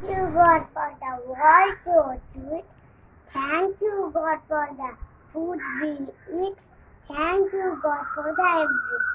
you, God, for the world so sweet. Thank you, God, for the food we eat. Thank you, God, for the everything.